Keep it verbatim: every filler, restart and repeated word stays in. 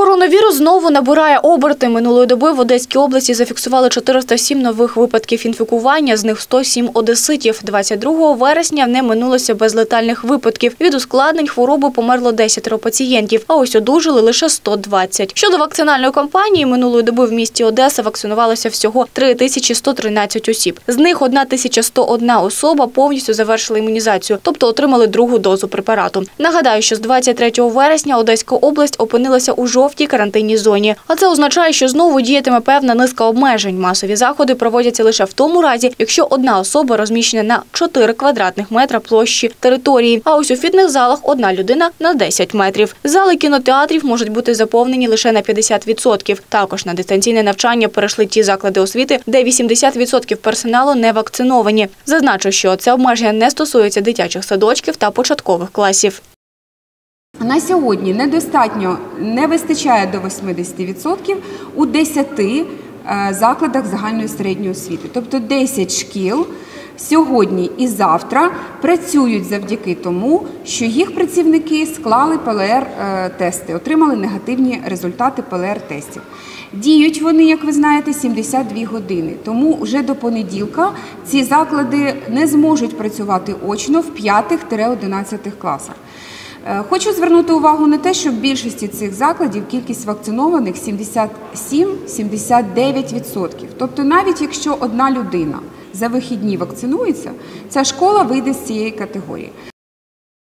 Коронавірус знову набирає оберти. Минулої доби в Одеській області зафіксували чотириста сім нових випадків інфікування, з них сто сім одеситів. двадцять другого вересня не минулося без летальних випадків. Від ускладнень хвороби померло десять пацієнтів, а ось одужали лише сто двадцять. Щодо вакцинальної кампанії, минулої доби в місті Одеса вакцинувалося всього три тисячі сто тринадцять осіб. З них тисяча сто одна особа повністю завершила імунізацію, тобто отримали другу дозу препарату. Нагадаю, що з двадцять третього вересня Одеська область опинилася у жовтій карантинній зоні. А це означає, що знову діятиме певна низка обмежень. Масові заходи проводяться лише в тому разі, якщо одна особа розміщена на чотири квадратних метра площі території. А ось у фітнес-залах одна людина на десять метрів. Зали кінотеатрів можуть бути заповнені лише на п'ятдесят відсотків. Також на дистанційне навчання перейшли ті заклади освіти, де вісімдесят відсотків персоналу не вакциновані. Зазначу, що це обмеження не стосується дитячих садочків та початкових класів. На сьогодні недостатньо, не вистачає до вісімдесят відсотків у десяти закладах загальної середньої освіти. Тобто десять шкіл сьогодні і завтра працюють завдяки тому, що їх працівники склали пе ел ер-тести, отримали негативні результати пе ел ер-тестів. Діють вони, як ви знаєте, сімдесят дві години. Тому вже до понеділка ці заклади не зможуть працювати очно в п'ятих-одинадцятих класах. Хочу звернути увагу на те, що в більшості цих закладів кількість вакцинованих сімдесят сім - сімдесят дев'ять відсотків. Тобто навіть якщо одна людина за вихідні вакцинується, ця школа вийде з цієї категорії.